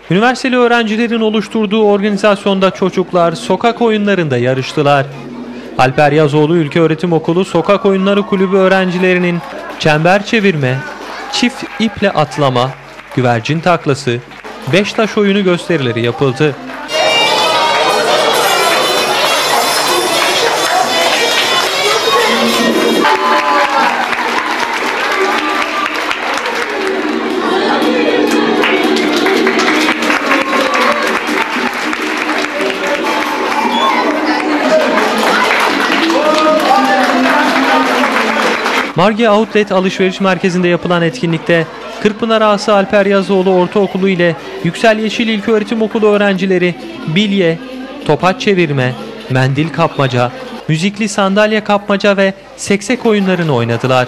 Üniversiteli öğrencilerin oluşturduğu organizasyonda çocuklar sokak oyunlarında yarıştılar. Alper Yazoğlu İlköğretim Okulu Sokak Oyunları Kulübü öğrencilerinin çember çevirme, çift iple atlama, güvercin taklası, 5 taş oyunu gösterileri yapıldı. Margi Outlet Alışveriş Merkezi'nde yapılan etkinlikte Kırkpınar Ağası Alper Yazoğlu Ortaokulu ile Yüksel Yeşil İlköğretim Okulu öğrencileri bilye, topaç çevirme, mendil kapmaca, müzikli sandalye kapmaca ve seksek oyunlarını oynadılar.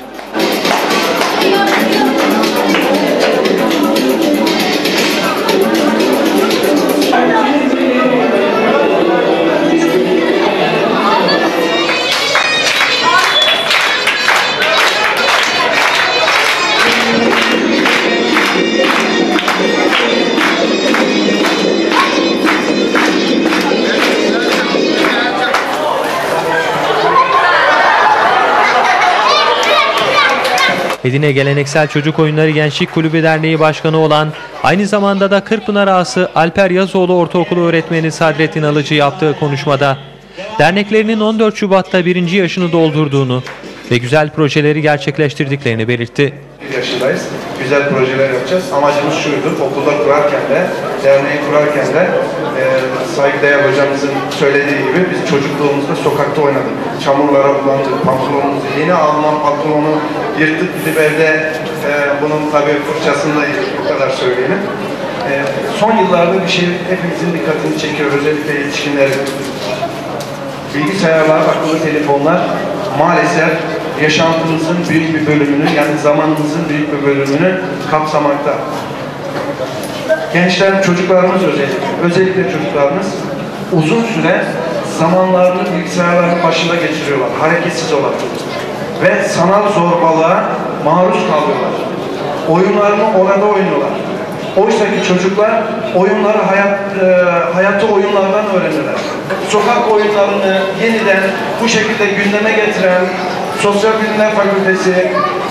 Edirne Geleneksel Çocuk Oyunları Gençlik Kulübü Derneği Başkanı olan, aynı zamanda da Kırkpınar Ağası Alper Yazoğlu Ortaokulu öğretmeni Sadrettin Alıcı yaptığı konuşmada, derneklerinin 14 Şubat'ta 1. yaşını doldurduğunu ve güzel projeleri gerçekleştirdiklerini belirtti. 1 yaşındayız. Güzel projeler yapacağız. Amacımız şuydu, okulda kurarken de, derneği kurarken de saygıdeğer hocamızın söylediği gibi biz çocukluğumuzda sokakta oynadık. Çamurlara bulandık, pantolonumuzu, yeni alınan pantolonu yırtıp gidip evde bunun tabii fırçasını da yedik, bu kadar söyleyelim. Son yıllarda bir şey hepimizin dikkatini çekiyor, özellikle yetişkinlerin. Bilgisayarlar, akıllı telefonlar maalesef yaşantımızın büyük bir bölümünü, yani zamanımızın büyük bir bölümünü kapsamakta. Gençler, çocuklarımız özellikle çocuklarımız uzun süre zamanlarını bilgisayarların başında geçiriyorlar, hareketsiz olarak. Ve sanal zorbalığa maruz kalıyorlar. Oyunlarını orada oynuyorlar. Oysa ki çocuklar oyunları hayatı oyunlardan öğrenirler. Sokak oyunlarını yeniden bu şekilde gündeme getiren Sosyal Bilimler Fakültesi,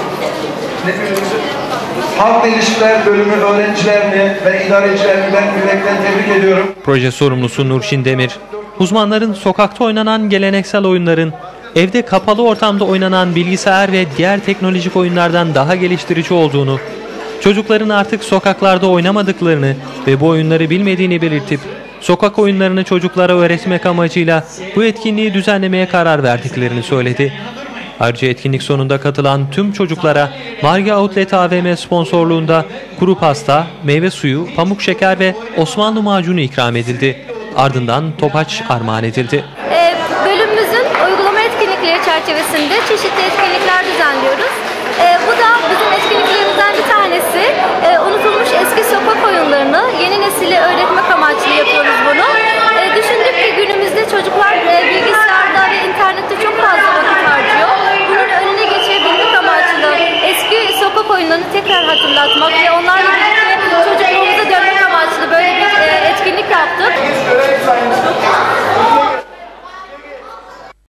Halk İlişkiler Bölümü öğrencilerini ve idarecilerini ben yürekten tebrik ediyorum. Proje sorumlusu Nurşin Demir, uzmanların sokakta oynanan geleneksel oyunların evde kapalı ortamda oynanan bilgisayar ve diğer teknolojik oyunlardan daha geliştirici olduğunu, çocukların artık sokaklarda oynamadıklarını ve bu oyunları bilmediğini belirtip, sokak oyunlarını çocuklara öğretmek amacıyla bu etkinliği düzenlemeye karar verdiklerini söyledi. Ayrıca etkinlik sonunda katılan tüm çocuklara Margi Outlet AVM sponsorluğunda kuru pasta, meyve suyu, pamuk şeker ve Osmanlı macunu ikram edildi. Ardından topaç armağan edildi. Bölümümüzün uygulama etkinlikleri çerçevesinde çeşitli etkinlikler düzenliyoruz. Bu da bizim etkinliklerimizden bir tanesi. Unutulmuş eski sokak oyunlarını yeni nesile öğretmek amaçlı yapıyoruz bunu. Düşündük ki günümüzde çocuklar bilgisayar